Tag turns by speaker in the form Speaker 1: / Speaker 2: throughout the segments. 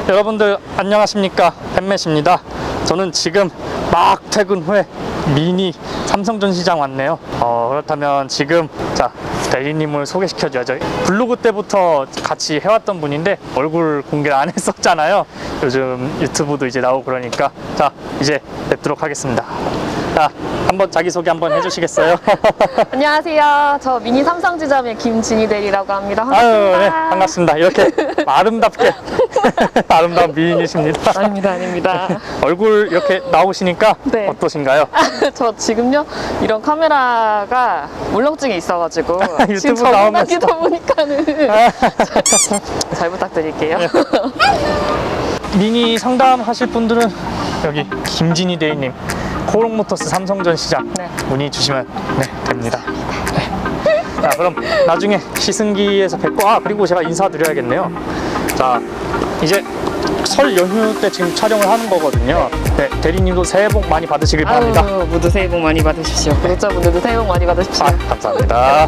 Speaker 1: 여러분들 안녕하십니까, 팬맷입니다. 저는 지금 막 퇴근 후에 미니 삼성전시장 왔네요. 그렇다면 지금 자 대리님을 소개시켜줘야죠. 블로그 때부터 같이 해왔던 분인데 얼굴 공개를 안 했었잖아요. 요즘 유튜브도 이제 나오고 그러니까 자 이제 뵙도록 하겠습니다. 자 한번 자기소개 한번 해주시겠어요?
Speaker 2: 안녕하세요. 저 미니 삼성지점의 김진희 대리라고 합니다. 반갑습니다.
Speaker 1: 네, 반갑습니다. 이렇게 아름답게 아름다운 미인이십니다.
Speaker 2: 아닙니다.
Speaker 1: 얼굴 이렇게 나오시니까
Speaker 2: 네.
Speaker 1: 어떠신가요?
Speaker 2: 저 지금요 이런 카메라가 울렁증이 있어가지고 지금
Speaker 1: 유튜브 나오면서
Speaker 2: 전화기다 보니까는 잘 부탁드릴게요.
Speaker 1: 네. 미니 상담하실 분들은 여기 김진희 대리님 코롱모터스 삼성전시장
Speaker 2: 네.
Speaker 1: 문의 주시면 됩니다. 네. 자 그럼 나중에 시승기에서 뵙고 그리고 제가 인사드려야겠네요. 자 이제 설 연휴 때 지금 촬영을 하는 거거든요. 네, 대리님도 새해 복 많이 받으시길 바랍니다.
Speaker 2: 모두 새해 복 많이 받으십시오. 구독자분들도 새해 복 많이 받으십시오.
Speaker 1: 감사합니다.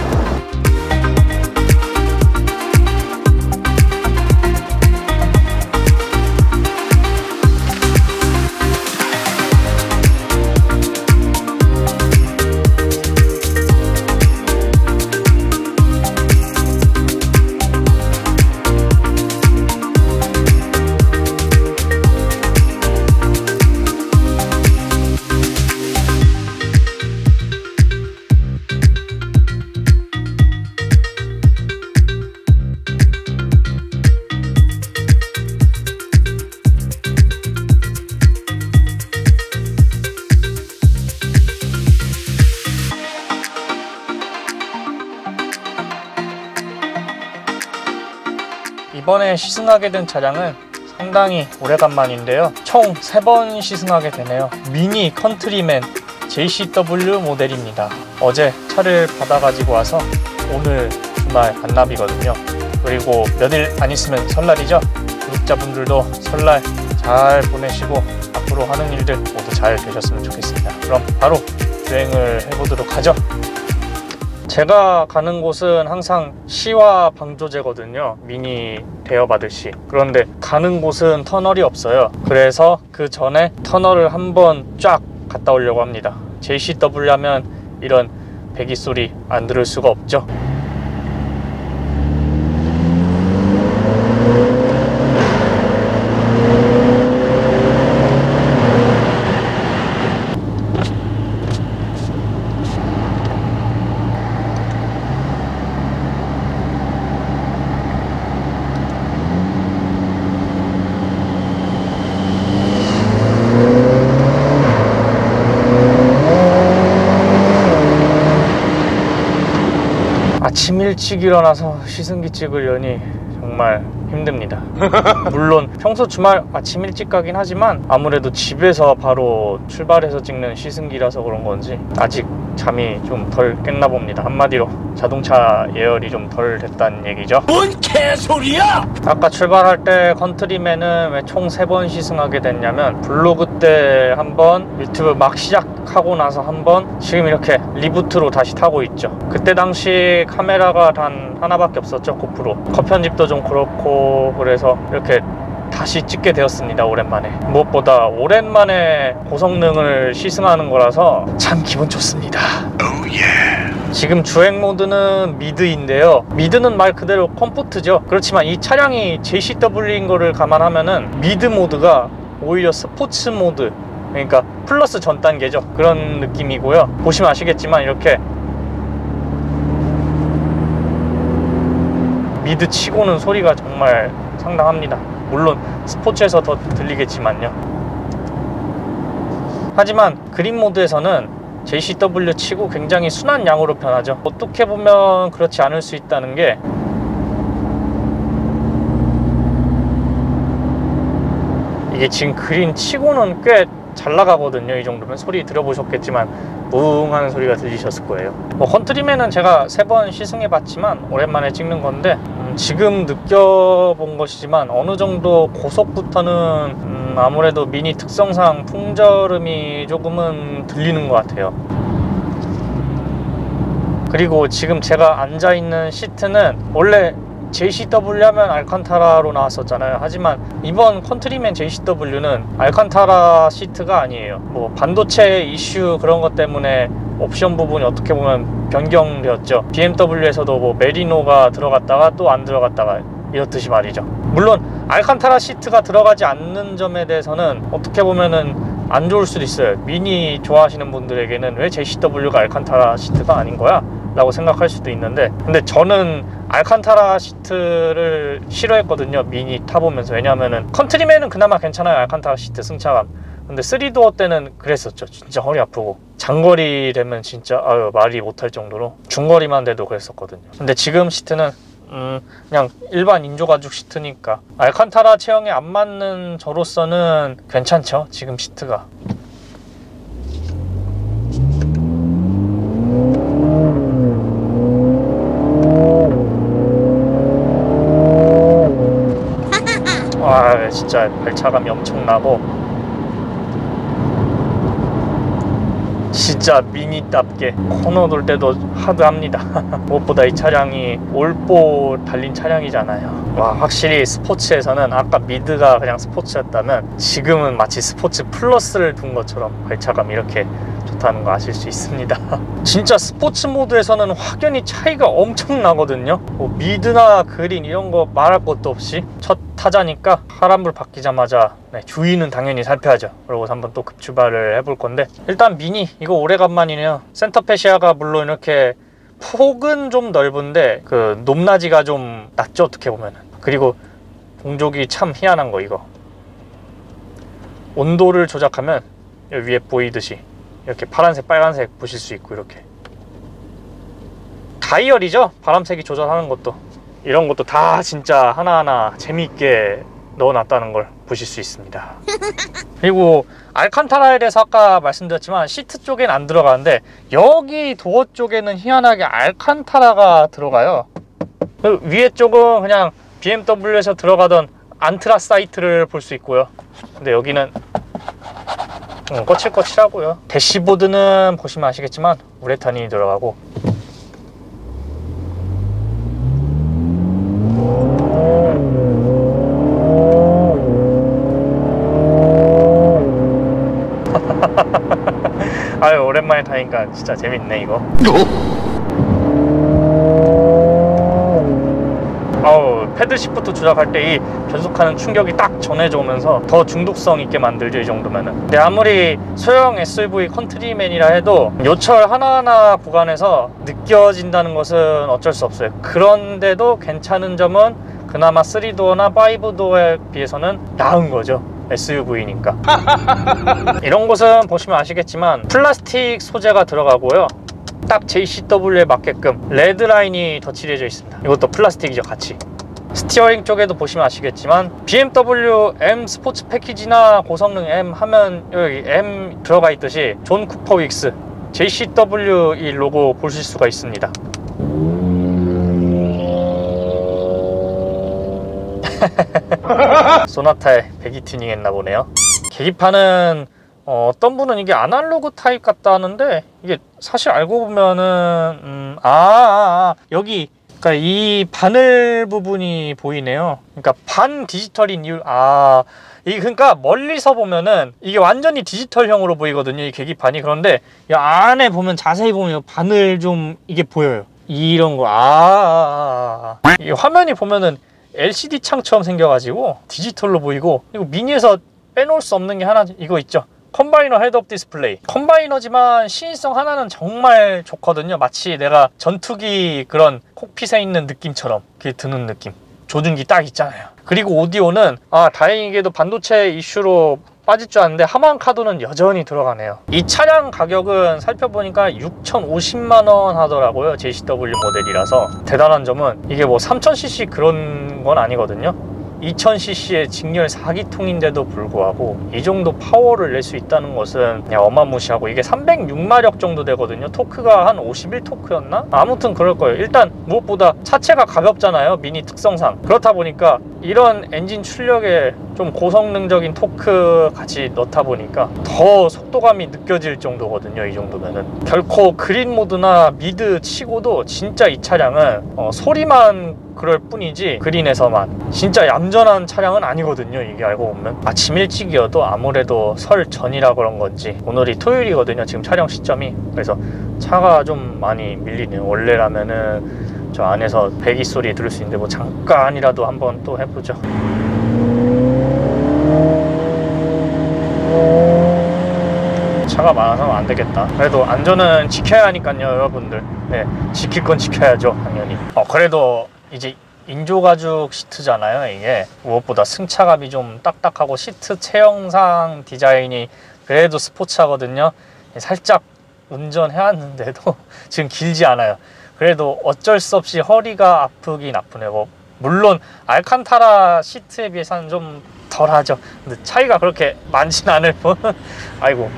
Speaker 1: 이번에 시승하게 된 차량은 상당히 오래간만인데요. 총 3번 시승하게 되네요. 미니 컨트리맨 JCW 모델입니다. 어제 차를 받아가지고 와서 오늘 주말 반납이거든요. 그리고 며칠 안 있으면 설날이죠. 구독자분들도 설날 잘 보내시고 앞으로 하는 일들 모두 잘 되셨으면 좋겠습니다. 그럼 바로 주행을 해보도록 하죠. 제가 가는 곳은 항상 시와 방조제거든요. 미니 대여받으시. 그런데 가는 곳은 터널이 없어요. 그래서 그 전에 터널을 한번 쫙 갔다 오려고 합니다. JCW 하면 이런 배기 소리 안 들을 수가 없죠. 아침 일찍 일어나서 시승기 찍으려니 정말 힘듭니다. 물론 평소 주말 아침 일찍 가긴 하지만 아무래도 집에서 바로 출발해서 찍는 시승기라서 그런 건지 아직 잠이 좀 덜 깼나 봅니다. 한마디로 자동차 예열이 좀 덜 됐다는 얘기죠.
Speaker 3: 뭔 개소리야!
Speaker 1: 아까 출발할 때 컨트리맨은 왜 총 3번 시승하게 됐냐면 블로그 때 한번 유튜브 막 시작하고 나서 한번 지금 이렇게 리부트로 다시 타고 있죠. 그때 당시 카메라가 단 하나밖에 없었죠. 고프로. 컷 편집도 좀 그렇고 그래서 이렇게 다시 찍게 되었습니다. 오랜만에. 무엇보다 오랜만에 고성능을 시승하는 거라서 참 기분 좋습니다. 지금 주행 모드는 미드인데요. 미드는 말 그대로 컴포트죠. 그렇지만 이 차량이 JCW인 거를 감안하면은 미드 모드가 오히려 스포츠 모드, 그러니까 플러스 전 단계죠. 그런 느낌이고요. 보시면 아시겠지만 이렇게 미드 치고는 소리가 정말 상당합니다. 물론 스포츠에서 더 들리겠지만요. 하지만 그린 모드에서는 JCW 치고 굉장히 순한 양으로 변하죠. 어떻게 보면 그렇지 않을 수 있다는 게 이게 지금 그린 치고는 꽤 잘 나가거든요. 이 정도면 소리 들어보셨겠지만 웅 하는 소리가 들리셨을 거예요. 컨트리맨은 제가 3번 시승해 봤지만 오랜만에 찍는 건데 지금 느껴본 것이지만 어느 정도 고속부터는 아무래도 미니 특성상 풍절음이 조금은 들리는 것 같아요. 그리고 지금 제가 앉아있는 시트는 원래 JCW 하면 알칸타라로 나왔었잖아요. 하지만 이번 컨트리맨 JCW는 알칸타라 시트가 아니에요. 뭐 반도체 이슈 그런 것 때문에 옵션 부분이 어떻게 보면 변경되었죠. BMW에서도 뭐 메리노가 들어갔다가 또 안 들어갔다가 이렇듯이 말이죠. 물론 알칸타라 시트가 들어가지 않는 점에 대해서는 어떻게 보면은 안 좋을 수도 있어요. 미니 좋아하시는 분들에게는 왜 JCW가 알칸타라 시트가 아닌 거야? 라고 생각할 수도 있는데, 근데 저는 알칸타라 시트를 싫어했거든요. 미니 타보면서. 왜냐하면은 컨트리맨은 그나마 괜찮아요. 알칸타라 시트 승차감. 근데 3도어 때는 그랬었죠. 진짜 허리 아프고 장거리 되면 진짜 말이 못할 정도로, 중거리만 돼도 그랬었거든요. 근데 지금 시트는 그냥 일반 인조가죽 시트니까 알칸타라 체형에 안 맞는 저로서는 괜찮죠. 지금 시트가. 와, 진짜 발차감이 엄청나고 진짜 미니답게 코너 돌 때도 하드합니다. 무엇보다 이 차량이 올보 달린 차량이잖아요. 와, 확실히 스포츠에서는 아까 미드가 그냥 스포츠였다면 지금은 마치 스포츠 플러스를 둔 것처럼 발차감이 이렇게 좋다는 거 아실 수 있습니다. 진짜 스포츠 모드에서는 확연히 차이가 엄청 나거든요. 뭐 미드나 그린 이런 거 말할 것도 없이 첫 타자니까 파란불 바뀌자마자 주위는 당연히 살펴야죠. 그러고 한번 또 급출발을 해볼 건데, 일단 미니 이거 오래간만이네요. 센터 페시아가 물론 이렇게 폭은 좀 넓은데 그 높낮이가 좀 낮죠, 어떻게 보면은. 그리고 동족이 참 희한한 거, 이거 온도를 조작하면 여기 위에 보이듯이 이렇게 파란색 빨간색 보실 수 있고, 이렇게 다이얼이죠. 바람색이 조절하는 것도, 이런 것도 다 진짜 하나하나 재미있게 넣어놨다는 걸 보실 수 있습니다. 그리고 알칸타라에 대해서 아까 말씀드렸지만 시트 쪽엔 안 들어가는데 여기 도어 쪽에는 희한하게 알칸타라가 들어가요. 위에 쪽은 그냥 BMW에서 들어가던 안트라사이트를 볼 수 있고요. 근데 여기는 거칠거칠하고요. 대시보드는 보시면 아시겠지만 우레탄이 들어가고, 아유, 오랜만에 타니까 진짜 재밌네 이거. 패들 시프트 조작할 때 이 변속하는 충격이 딱 전해져 오면서 더 중독성 있게 만들죠, 이 정도면은. 근데 아무리 소형 SUV 컨트리맨이라 해도 요철 하나하나 구간에서 느껴진다는 것은 어쩔 수 없어요. 그런데도 괜찮은 점은 그나마 3도어나 5도어에 비해서는 나은 거죠. SUV니까. 이런 곳은 보시면 아시겠지만 플라스틱 소재가 들어가고요. 딱 JCW에 맞게끔 레드라인이 덧칠해져 있습니다. 이것도 플라스틱이죠, 같이. 스티어링 쪽에도 보시면 아시겠지만 BMW M 스포츠 패키지나 고성능 M 하면 여기 M 들어가 있듯이 존 쿠퍼 윅스 JCW 이 로고 보실 수가 있습니다. 소나타에 배기 튜닝 했나 보네요. 계기판은 어떤 분은 이게 아날로그 타입 같다 하는데, 이게 사실 알고 보면은 여기 그러니까 이 바늘 부분이 보이네요. 그러니까 반 디지털인 이유, 이게 그러니까 멀리서 보면은 이게 완전히 디지털형으로 보이거든요, 이 계기판이. 그런데 이 안에 보면, 자세히 보면 바늘 좀 이게 보여요. 이런 거. 이 화면이 보면은 LCD 창처럼 생겨가지고 디지털로 보이고, 그리고 미니에서 빼놓을 수 없는 게 하나, 이거 있죠. 컴바이너 헤드업 디스플레이. 컴바이너지만 시인성 하나는 정말 좋거든요. 마치 내가 전투기 그런 콕핏에 있는 느낌처럼 그게 드는 느낌. 조준기 딱 있잖아요. 그리고 오디오는 다행히게도 반도체 이슈로 빠질 줄 알았는데 하만카도는 여전히 들어가네요. 이 차량 가격은 살펴보니까 6,050만 원 하더라고요. JCW 모델이라서. 대단한 점은 이게 뭐 3000cc 그런 건 아니거든요. 2000cc의 직렬 4기통인데도 불구하고 이 정도 파워를 낼 수 있다는 것은 그냥 어마무시하고, 이게 306마력 정도 되거든요. 토크가 한 51토크였나? 아무튼 그럴 거예요. 일단 무엇보다 차체가 가볍잖아요, 미니 특성상. 그렇다 보니까 이런 엔진 출력에 좀 고성능적인 토크 같이 넣다 보니까 더 속도감이 느껴질 정도거든요, 이 정도면은. 결코 그린 모드나 미드 치고도 진짜 이 차량은 소리만 그럴 뿐이지 그린에서만. 진짜 얌전한 차량은 아니거든요. 이게 알고 보면 아침 일찍이어도 아무래도 설 전이라 그런 건지 오늘이 토요일이거든요. 지금 촬영 시점이. 그래서 차가 좀 많이 밀리네요. 원래라면은 저 안에서 배기 소리 들을 수 있는데 뭐 잠깐이라도 한번 또 해보죠. 차가 많아서 안 되겠다. 그래도 안전은 지켜야 하니까요, 여러분들. 네, 지킬 건 지켜야죠, 당연히. 그래도 이제 인조가죽 시트잖아요. 이게 무엇보다 승차감이 좀 딱딱하고 시트 체형상 디자인이 그래도 스포츠하거든요. 살짝 운전해왔는데도 지금 길지 않아요. 그래도 어쩔 수 없이 허리가 아프긴 아프네요. 물론 알칸타라 시트에 비해서는 좀 덜하죠. 근데 차이가 그렇게 많진 않을 뿐. 아이고.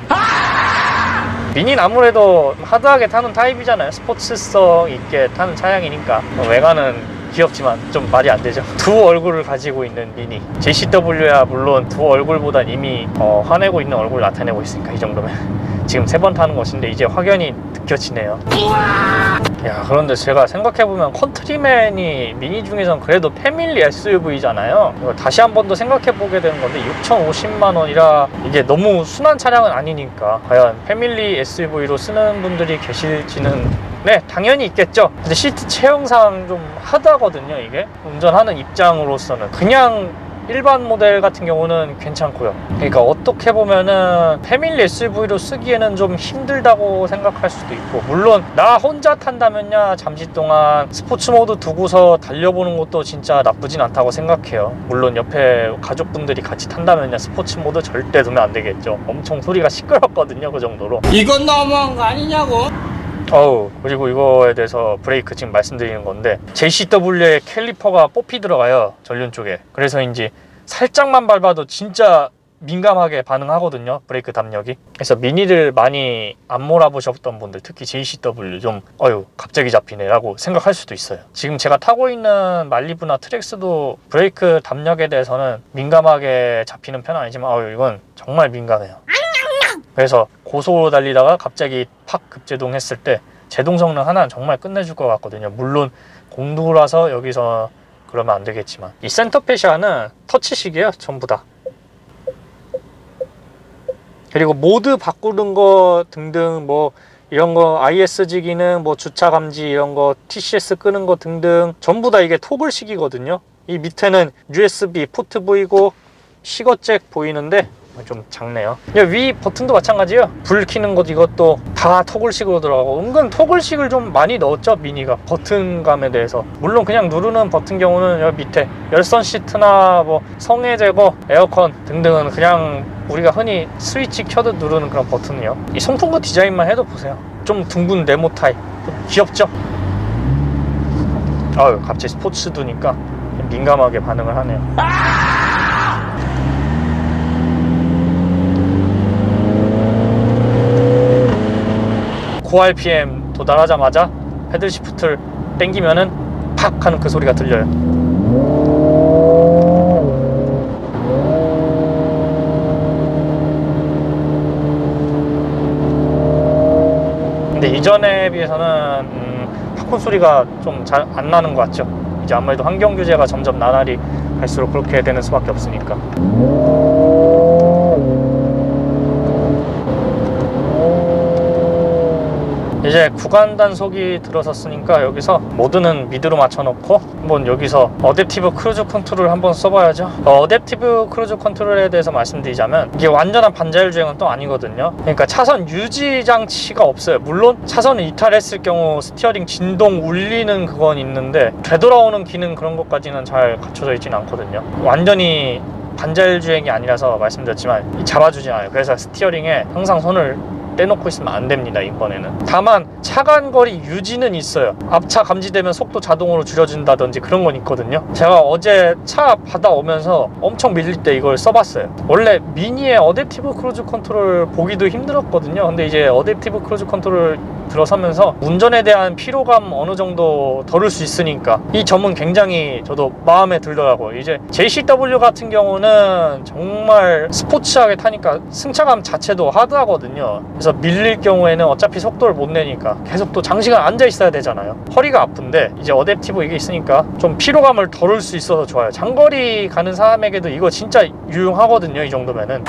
Speaker 1: 미니는 아무래도 하드하게 타는 타입이잖아요. 스포츠성 있게 타는 차량이니까. 외관은 귀엽지만 좀 말이 안 되죠. 두 얼굴을 가지고 있는 미니. JCW야 물론 두 얼굴보단 이미 화내고 있는 얼굴을 나타내고 있으니까 이 정도면. 지금 3번 타는 것인데 이제 확연히 느껴지네요. 야, 그런데 제가 생각해보면 컨트리맨이 미니 중에선 그래도 패밀리 SUV잖아요. 이거 다시 한 번 더 생각해보게 되는 건데 6,050만 원이라 이게 너무 순한 차량은 아니니까 과연 패밀리 SUV로 쓰는 분들이 계실지는 네, 당연히 있겠죠. 근데 시트 체형상 좀 하다거든요. 이게 운전하는 입장으로서는 그냥 일반 모델 같은 경우는 괜찮고요. 그러니까 어떻게 보면은 패밀리 SUV로 쓰기에는 좀 힘들다고 생각할 수도 있고, 물론 나 혼자 탄다면야 잠시 동안 스포츠 모드 두고서 달려보는 것도 진짜 나쁘진 않다고 생각해요. 물론 옆에 가족분들이 같이 탄다면야 스포츠 모드 절대 두면 안 되겠죠. 엄청 소리가 시끄럽거든요. 그 정도로.
Speaker 3: 이건 너무한 거 아니냐고.
Speaker 1: 그리고 이거에 대해서 브레이크 지금 말씀드리는 건데 JCW의 캘리퍼가 뽑히 들어가요, 전륜 쪽에. 그래서인지 살짝만 밟아도 진짜 민감하게 반응하거든요, 브레이크 담력이. 그래서 미니를 많이 안 몰아보셨던 분들, 특히 JCW 좀 갑자기 잡히네 라고 생각할 수도 있어요. 지금 제가 타고 있는 말리부나 트랙스도 브레이크 담력에 대해서는 민감하게 잡히는 편은 아니지만 이건 정말 민감해요. 그래서 고속으로 달리다가 갑자기 팍 급제동 했을 때 제동 성능 하나는 정말 끝내줄 것 같거든요. 물론 공도라서 여기서 그러면 안 되겠지만 이 센터페시아는 터치식이에요, 전부 다. 그리고 모드 바꾸는 거 등등 뭐 이런 거 ISG 기능, 뭐 주차 감지 이런 거, TCS 끄는 거 등등 전부 다 이게 토글식이거든요. 이 밑에는 USB 포트 보이고 시거잭 보이는데 좀 작네요. 위 버튼도 마찬가지예요. 불 켜는 것 이것도 다 토글식으로 들어가고, 은근 토글식을 좀 많이 넣었죠, 미니가. 버튼감에 대해서. 물론 그냥 누르는 버튼 경우는 여기 밑에 열선 시트나 뭐 성해 제거, 에어컨 등등은 그냥 우리가 흔히 스위치 켜듯 누르는 그런 버튼이요. 이 송풍구 디자인만 해도 보세요. 좀 둥근 네모 타입. 좀 귀엽죠? 갑자기 스포츠 두니까 민감하게 반응을 하네요. 고RPM 도달하자마자 패들 시프트를 당기면은 팍 하는 그 소리가 들려요. 근데 이전에 비해서는 팝콘 소리가 좀 잘 안 나는 것 같죠. 이제 아무래도 환경 규제가 점점 나날이 갈수록 그렇게 되는 수밖에 없으니까. 이제 구간 단속이 들어섰으니까 여기서 모드는 미드로 맞춰놓고 한번 여기서 어댑티브 크루즈 컨트롤 한번 써봐야죠. 어댑티브 크루즈 컨트롤에 대해서 말씀드리자면 이게 완전한 반자율 주행은 또 아니거든요. 그러니까 차선 유지 장치가 없어요. 물론 차선을 이탈했을 경우 스티어링 진동 울리는 그건 있는데 되돌아오는 기능 그런 것까지는 잘 갖춰져 있지는 않거든요. 완전히 반자율 주행이 아니라서 말씀드렸지만 잡아주지 않아요. 그래서 스티어링에 항상 손을 떼놓고 있으면 안 됩니다, 이번에는. 다만 차간거리 유지는 있어요. 앞차 감지되면 속도 자동으로 줄여준다든지 그런 건 있거든요. 제가 어제 차 받아오면서 엄청 밀릴 때 이걸 써봤어요. 원래 미니의 어댑티브 크루즈 컨트롤 보기도 힘들었거든요. 근데 이제 어댑티브 크루즈 컨트롤 들어서면서 운전에 대한 피로감 어느 정도 덜을 수 있으니까 이 점은 굉장히 저도 마음에 들더라고요. 이제 JCW 같은 경우는 정말 스포츠하게 타니까 승차감 자체도 하드하거든요. 그래서 밀릴 경우에는 어차피 속도를 못 내니까 계속 또 장시간 앉아 있어야 되잖아요. 허리가 아픈데 이제 어댑티브 이게 있으니까 좀 피로감을 덜을 수 있어서 좋아요. 장거리 가는 사람에게도 이거 진짜 유용하거든요. 이 정도면은.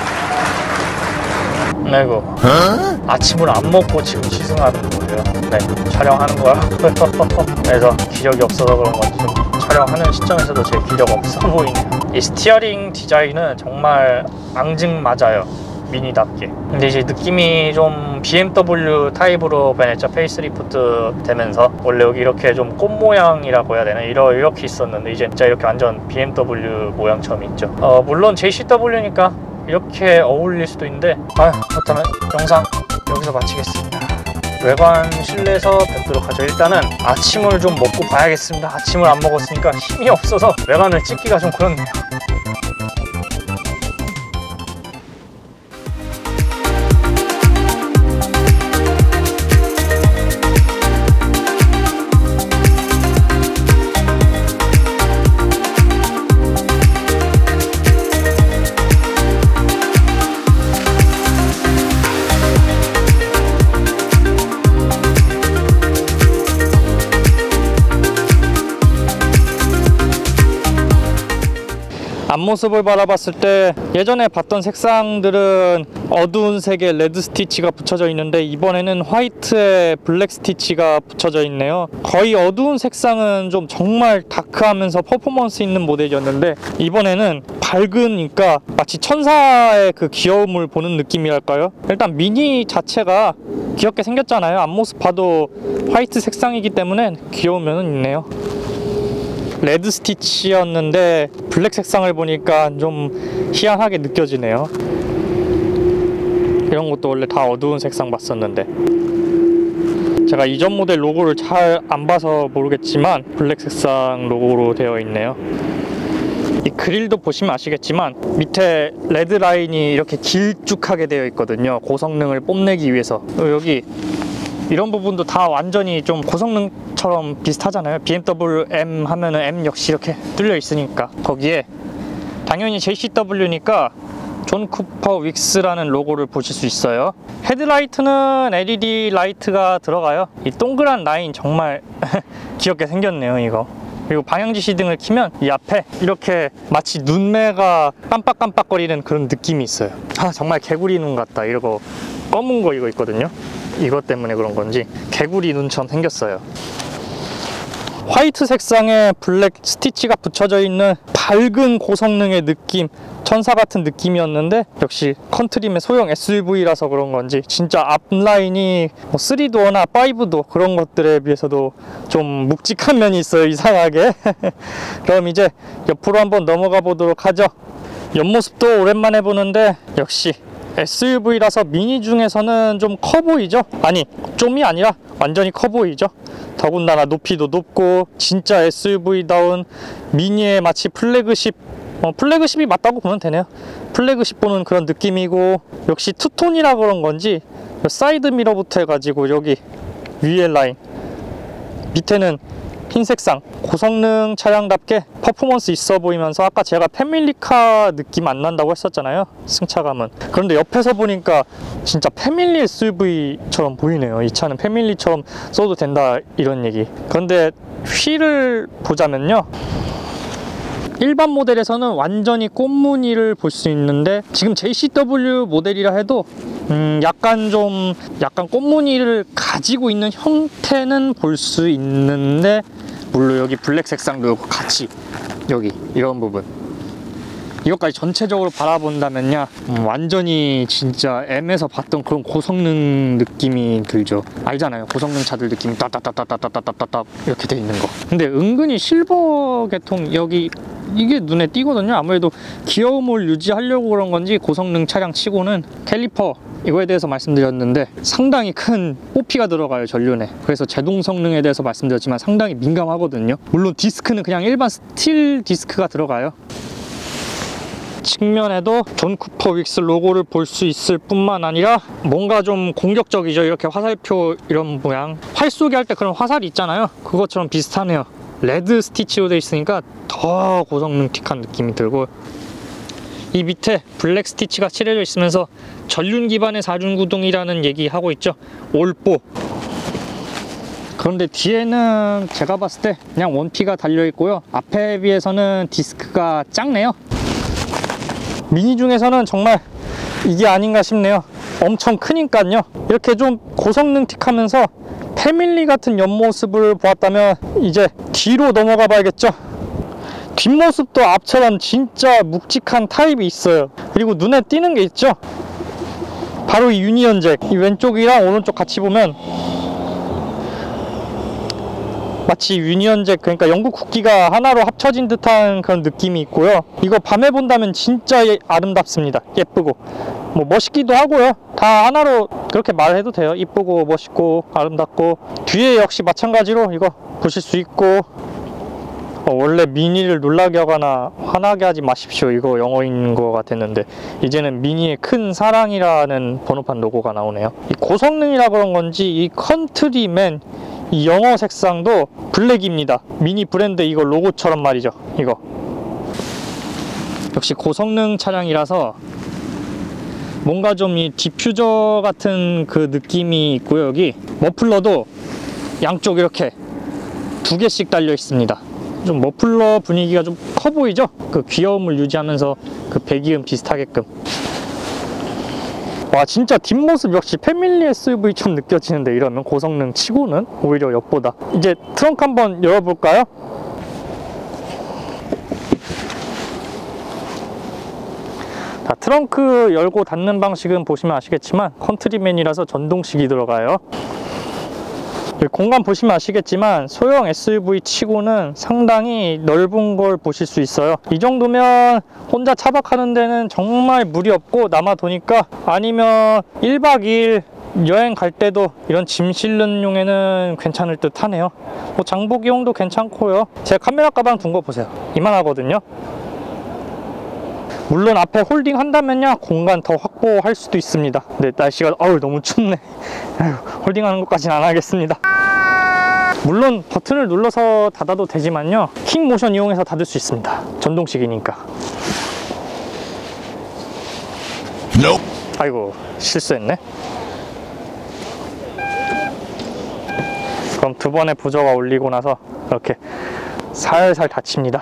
Speaker 1: 아이고, 아침을 안 먹고 지금 시승하는 거예요. 네, 촬영하는 거야. 그래서 기력이 없어서 그런 건지 좀 촬영하는 시점에서도 제 기력 없어 보이네요. 이 스티어링 디자인은 정말 앙증맞아요. 미니답게. 근데 이제 느낌이 좀 BMW 타입으로 변했죠. 페이스리프트 되면서 원래 여기 이렇게 좀 꽃 모양이라고 해야 되나, 이렇게 있었는데 이제 진짜 이렇게 완전 BMW 모양처럼 있죠. 물론 JCW니까 이렇게 어울릴 수도 있는데, 그렇다면 영상 여기서 마치겠습니다. 외관 실내에서 뵙도록 하죠. 일단은 아침을 좀 먹고 봐야겠습니다. 아침을 안 먹었으니까 힘이 없어서 외관을 찍기가 좀 그렇네요. 앞모습을 바라봤을 때 예전에 봤던 색상들은 어두운 색의 레드 스티치가 붙여져 있는데 이번에는 화이트에 블랙 스티치가 붙여져 있네요. 거의 어두운 색상은 좀 정말 다크하면서 퍼포먼스 있는 모델이었는데 이번에는 밝으니까 마치 천사의 그 귀여움을 보는 느낌이랄까요? 일단 미니 자체가 귀엽게 생겼잖아요. 앞모습 봐도 화이트 색상이기 때문에 귀여운 면은 있네요. 레드 스티치였는데 블랙 색상을 보니까 좀 희한하게 느껴지네요. 이런 것도 원래 다 어두운 색상 봤었는데 제가 이전 모델 로고를 잘 안 봐서 모르겠지만 블랙 색상 로고로 되어 있네요. 이 그릴도 보시면 아시겠지만 밑에 레드 라인이 이렇게 길쭉하게 되어 있거든요. 고성능을 뽐내기 위해서. 여기 이런 부분도 다 완전히 좀 고성능처럼 비슷하잖아요. BMW M 하면은 M 역시 이렇게 뚫려 있으니까. 거기에 당연히 JCW니까 존 쿠퍼 윅스라는 로고를 보실 수 있어요. 헤드라이트는 LED 라이트가 들어가요. 이 동그란 라인 정말 귀엽게 생겼네요, 이거. 그리고 방향지시 등을 켜면 이 앞에 이렇게 마치 눈매가 깜빡깜빡거리는 그런 느낌이 있어요. 정말 개구리 눈 같다. 이러고 검은 거 이거 있거든요. 이것 때문에 그런 건지 개구리 눈처럼 생겼어요. 화이트 색상에 블랙 스티치가 붙여져 있는 밝은 고성능의 느낌, 천사 같은 느낌이었는데 역시 컨트림의 소형 SUV라서 그런 건지 진짜 앞라인이 뭐 3도어나 5도어 그런 것들에 비해서도 좀 묵직한 면이 있어요, 이상하게. 그럼 이제 옆으로 한번 넘어가 보도록 하죠. 옆모습도 오랜만에 보는데 역시 SUV라서 미니 중에서는 좀 커 보이죠? 아니, 좀이 아니라 완전히 커 보이죠? 더군다나 높이도 높고 진짜 SUV다운 미니의 마치 플래그십, 플래그십이 맞다고 보면 되네요. 플래그십 보는 그런 느낌이고 역시 투톤이라 그런 건지 사이드 미러부터 해가지고 여기 위에 라인 밑에는 흰 색상, 고성능 차량답게 퍼포먼스 있어 보이면서 아까 제가 패밀리카 느낌 안 난다고 했었잖아요, 승차감은. 그런데 옆에서 보니까 진짜 패밀리 SUV처럼 보이네요. 이 차는 패밀리처럼 써도 된다 이런 얘기. 그런데 휠을 보자면요, 일반 모델에서는 완전히 꽃무늬를 볼 수 있는데 지금 JCW 모델이라 해도 약간 꽃무늬를 가지고 있는 형태는 볼 수 있는데, 물론 여기 블랙 색상도 같이 여기 이런 부분, 이것까지 전체적으로 바라본다면요, 완전히 진짜 M에서 봤던 그런 고성능 느낌이 들죠. 알잖아요, 고성능 차들 느낌이 따따따따따따따따 이렇게 돼 있는 거. 근데 은근히 실버 계통 여기 이게 눈에 띄거든요. 아무래도 귀여움을 유지하려고 그런 건지 고성능 차량 치고는 캘리퍼 이거에 대해서 말씀드렸는데 상당히 큰 뽀피가 들어가요, 전륜에. 그래서 제동 성능에 대해서 말씀드렸지만 상당히 민감하거든요. 물론 디스크는 그냥 일반 스틸 디스크가 들어가요. 측면에도 존 쿠퍼 윅스 로고를 볼 수 있을 뿐만 아니라 뭔가 좀 공격적이죠. 이렇게 화살표 이런 모양, 활 쏘기 할 때 그런 화살이 있잖아요. 그것처럼 비슷하네요. 레드 스티치로 되어 있으니까 더 고성능틱한 느낌이 들고, 이 밑에 블랙 스티치가 칠해져 있으면서 전륜 기반의 4륜 구동이라는 얘기 하고 있죠. 올보. 그런데 뒤에는 제가 봤을 때 그냥 원피가 달려 있고요. 앞에 비해서는 디스크가 작네요. 미니 중에서는 정말 이게 아닌가 싶네요. 엄청 크니까요. 이렇게 좀 고성능틱하면서 패밀리 같은 옆모습을 보았다면 이제 뒤로 넘어가 봐야겠죠. 뒷모습도 앞처럼 진짜 묵직한 타입이 있어요. 그리고 눈에 띄는 게 있죠. 바로 이 유니언 잭. 이 왼쪽이랑 오른쪽 같이 보면 마치 유니언 잭, 그러니까 영국 국기가 하나로 합쳐진 듯한 그런 느낌이 있고요. 이거 밤에 본다면 진짜 아름답습니다. 예쁘고 뭐 멋있기도 하고요. 다 하나로 그렇게 말해도 돼요. 이쁘고 멋있고 아름답고. 뒤에 역시 마찬가지로 이거 보실 수 있고, 원래 미니를 놀라게 하거나 화나게 하지 마십시오, 이거 영어인 것 같았는데 이제는 미니의 큰 사랑이라는 번호판 로고가 나오네요. 이 고성능이라 그런 건지 이 컨트리맨 이 영어 색상도 블랙입니다. 미니 브랜드 이거 로고처럼 말이죠. 이거 역시 고성능 차량이라서 뭔가 좀 이 디퓨저 같은 그 느낌이 있고요. 여기 머플러도 양쪽 이렇게 2개씩 달려 있습니다. 좀 머플러 분위기가 좀 커 보이죠? 그 귀여움을 유지하면서 그 배기음 비슷하게끔. 와, 진짜 뒷모습 역시 패밀리 SUV처럼 느껴지는데, 이러면 고성능 치고는 오히려 옆보다. 이제 트렁크 한번 열어볼까요? 자, 트렁크 열고 닫는 방식은 보시면 아시겠지만 컨트리맨이라서 전동식이 들어가요. 공간 보시면 아시겠지만 소형 SUV 치고는 상당히 넓은 걸 보실 수 있어요. 이 정도면 혼자 차박하는 데는 정말 무리 없고 남아도니까, 아니면 1박 2일 여행 갈 때도 이런 짐 실는 용에는 괜찮을 듯 하네요. 뭐 장보기용도 괜찮고요. 제 카메라 가방 둔 거 보세요. 이만하거든요. 물론 앞에 홀딩 한다면요 공간 더 확보할 수도 있습니다. 근데 날씨가 너무 춥네. 홀딩하는 것까지는 안 하겠습니다. 물론 버튼을 눌러서 닫아도 되지만요, 킥 모션 이용해서 닫을 수 있습니다. 전동식이니까. 아이고, 실수했네. 그럼 두 번의 부저가 올리고 나서 이렇게 살살 닫힙니다.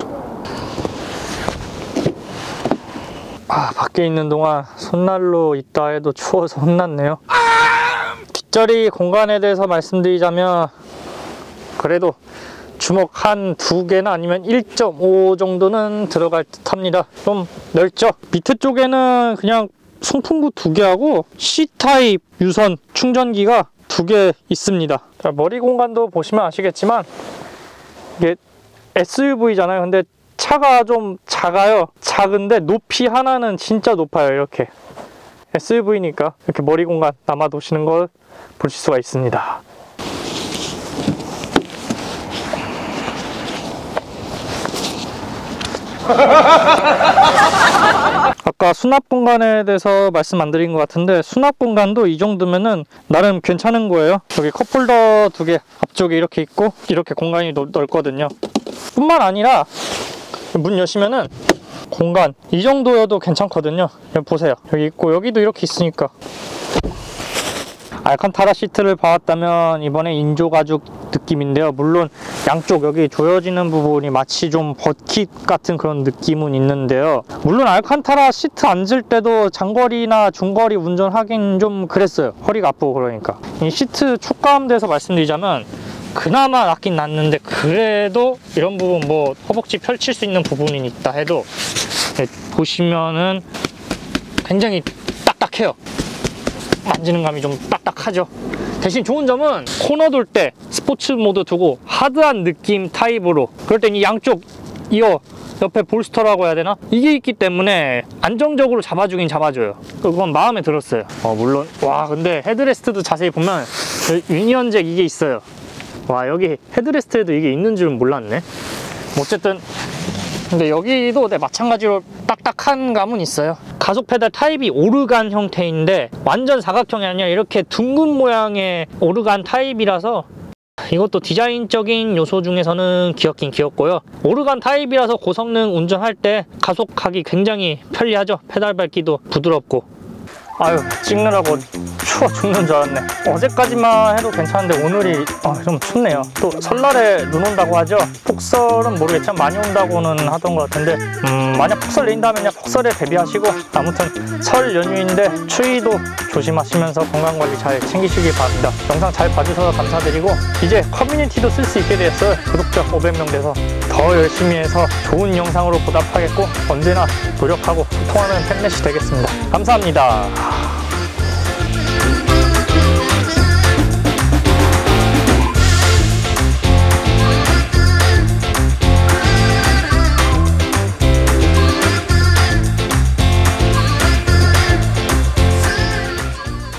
Speaker 1: 밖에 있는 동안 손난로 있다 해도 추워서 혼났네요. 뒷자리 공간에 대해서 말씀드리자면 그래도 주먹 한 2개나 아니면 1.5 정도는 들어갈 듯 합니다. 좀 넓죠? 밑에 쪽에는 그냥 송풍구 2개하고 C타입 유선 충전기가 2개 있습니다. 자, 머리 공간도 보시면 아시겠지만 이게 SUV잖아요. 근데 차가 좀 작아요. 작은데 높이 하나는 진짜 높아요. 이렇게 SUV니까 이렇게 머리 공간 남아도시는 걸 보실 수가 있습니다. 아까 수납 공간에 대해서 말씀 안 드린 것 같은데, 수납 공간도 이 정도면은 나름 괜찮은 거예요. 여기 컵홀더 2개 앞쪽에 이렇게 있고, 이렇게 공간이 넓거든요. 뿐만 아니라 문 여시면은 공간 이 정도여도 괜찮거든요. 여기 보세요. 여기 있고 여기도 이렇게 있으니까. 알칸타라 시트를 봐왔다면 이번에 인조 가죽 느낌인데요. 물론 양쪽 여기 조여지는 부분이 마치 좀 버킷 같은 그런 느낌은 있는데요. 물론 알칸타라 시트 앉을 때도 장거리나 중거리 운전하긴 좀 그랬어요. 허리가 아프고 그러니까. 이 시트 촉감에 대해서 말씀드리자면 그나마 낫긴 낫는데, 그래도 이런 부분 뭐 허벅지 펼칠 수 있는 부분이 있다 해도 보시면은 굉장히 딱딱해요. 만지는 감이 좀 딱딱하죠. 대신 좋은 점은 코너 돌 때 스포츠 모드 두고 하드한 느낌 타입으로, 그럴 땐 이 양쪽 이어 옆에 볼스터라고 해야 되나? 이게 있기 때문에 안정적으로 잡아주긴 잡아줘요. 그건 마음에 들었어요. 물론 와, 근데 헤드레스트도 자세히 보면 유니언 잭 이게 있어요. 와, 여기 헤드레스트에도 이게 있는 줄은 몰랐네. 어쨌든 근데 여기도 마찬가지로 딱딱한 감은 있어요. 가속 페달 타입이 오르간 형태인데 완전 사각형이 아니라 이렇게 둥근 모양의 오르간 타입이라서 이것도 디자인적인 요소 중에서는 귀엽긴 귀엽고요. 오르간 타입이라서 고성능 운전할 때 가속하기 굉장히 편리하죠. 페달 밟기도 부드럽고. 아유, 찍느라고 추워 죽는 줄 알았네. 어제까지만 해도 괜찮은데 오늘이 좀 춥네요. 또 설날에 눈 온다고 하죠. 폭설은 모르겠지만 많이 온다고는 하던 것 같은데 만약 폭설 내린다면 그냥 폭설에 대비하시고, 아무튼 설 연휴인데 추위도 조심하시면서 건강관리 잘 챙기시기 바랍니다. 영상 잘 봐주셔서 감사드리고, 이제 커뮤니티도 쓸 수 있게 됐어요. 구독자 500명 돼서 더 열심히 해서 좋은 영상으로 보답하겠고, 언제나 노력하고 소통하는 팬넷이 되겠습니다. 감사합니다.